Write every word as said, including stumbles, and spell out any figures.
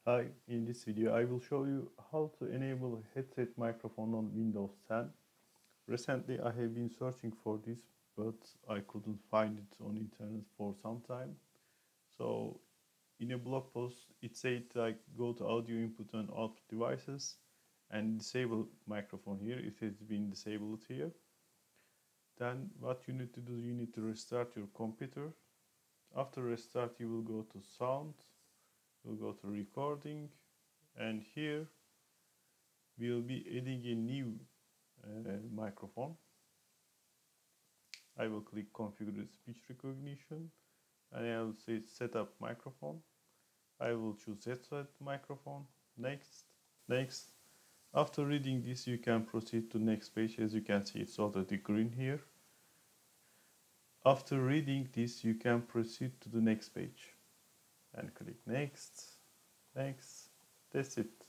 Hi, in this video I will show you how to enable headset microphone on Windows ten. Recently I have been searching for this, but I couldn't find it on internet for some time. So in a blog post it said like go to audio input and output devices and disable microphone here. It has been disabled here. Then what you need to do, you need to restart your computer. After restart you will go to sound, you'll go to recording, and here we'll be adding a new uh, microphone. I will click configure speech recognition and I will say set up microphone. I will choose headset microphone. Next, next. After reading this, you can proceed to next page. As you can see, it's already green here. After reading this, you can proceed to the next page and click next, next. That's it.